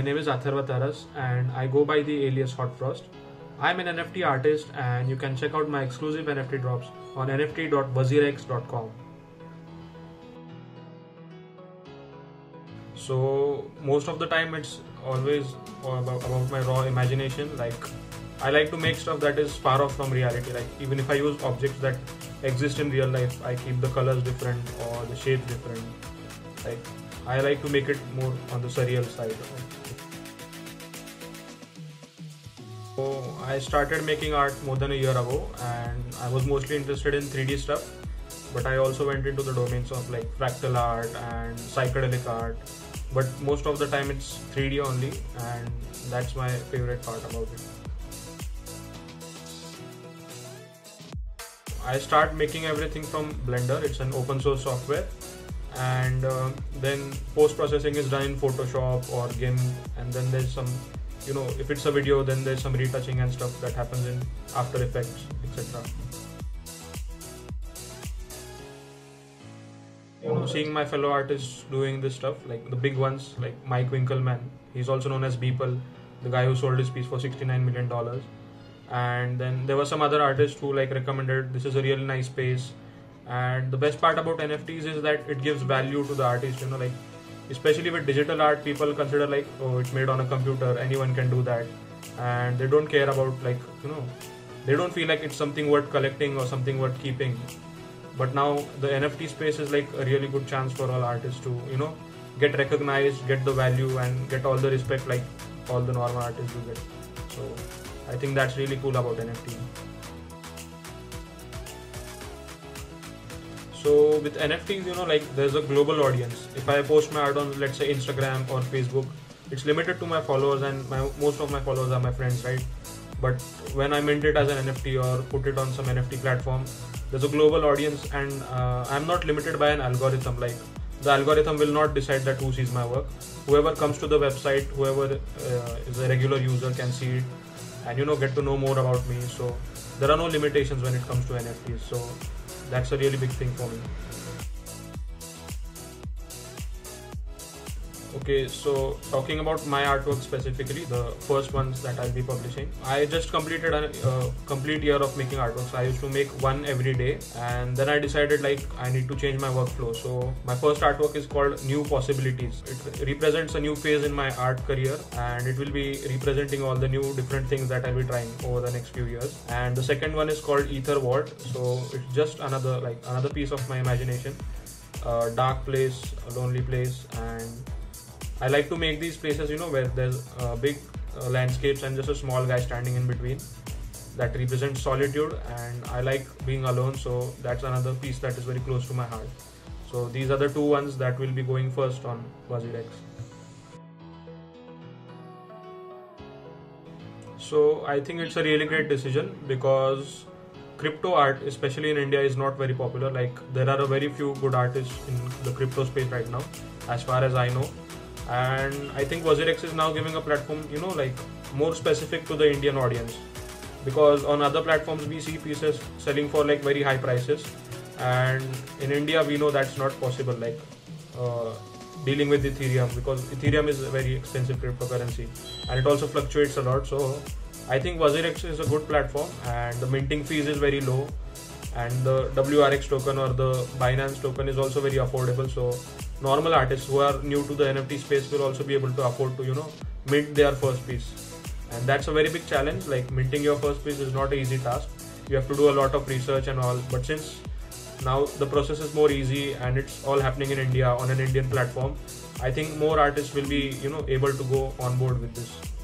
My name is Atharva Taras and I go by the alias Hot Frost. I'm an NFT artist and you can check out my exclusive NFT drops on nft.wazirex.com. So most of the time it's always about my raw imagination. Like I like to make stuff that is far off from reality. Like even if I use objects that exist in real life, I keep the colors different or the shapes different. Like I like to make it more on the surreal side. So I started making art more than a year ago and I was mostly interested in 3D stuff, but I also went into the domains of like fractal art and psychedelic art, but most of the time it's 3D only, and that's my favorite part about it. I start making everything from Blender. It's an open source software, and then post-processing is done in Photoshop or GIMP, and then there's some, if it's a video, then there's some retouching and stuff that happens in After Effects, etc. Seeing my fellow artists doing this stuff, like the big ones, like Mike Winkelmann, he's also known as Beeple, the guy who sold his piece for $69 million. And then there were some other artists who recommended this is a really nice space. And the best part about NFTs is that it gives value to the artist, especially with digital art, people consider oh, it's made on a computer, anyone can do that. And they don't care about they don't feel like it's something worth collecting or something worth keeping. But now the NFT space is like a really good chance for all artists to, get recognized, get the value and get all the respect like all the normal artists do get. So I think that's really cool about NFT. So with NFTs, there's a global audience. If I post my art on, let's say, Instagram or Facebook, it's limited to my followers, and most of my followers are my friends, right? But when I mint it as an NFT or put it on some NFT platform, there's a global audience, and I'm not limited by an algorithm. Like the algorithm will not decide that who sees my work. Whoever comes to the website, whoever is a regular user can see it and get to know more about me. So there are no limitations when it comes to NFTs. So that's a really big thing for me. Okay, so talking about my artwork specifically, the first ones that I'll be publishing, I just completed a complete year of making artworks. I used to make one every day, and then I decided I need to change my workflow. So my first artwork is called New Possibilities. It represents a new phase in my art career, and it will be representing all the new different things that I'll be trying over the next few years. And the second one is called Ether Vault. So it's just another piece of my imagination, a dark place, a lonely place, and I like to make these places, where there's big landscapes and just a small guy standing in between. That represents solitude, and I like being alone, so that's another piece that is very close to my heart. So these are the two ones that will be going first on WaziRex. So I think it's a really great decision because crypto art, especially in India, is not very popular. There are a very few good artists in the crypto space right now, as far as I know. And I think WaziRex is now giving a platform, more specific to the Indian audience, because on other platforms we see pieces selling for very high prices, and in India we know that's not possible, dealing with Ethereum, because Ethereum is a very expensive cryptocurrency and it also fluctuates a lot. So I think WaziRex is a good platform, and the minting fees is very low, and the WRX token or the Binance token is also very affordable. So normal artists who are new to the NFT space will also be able to afford to mint their first piece, and that's a very big challenge. Minting your first piece is not an easy task. You have to do a lot of research and all, but since now the process is more easy and it's all happening in India on an Indian platform, I think more artists will be able to go on board with this.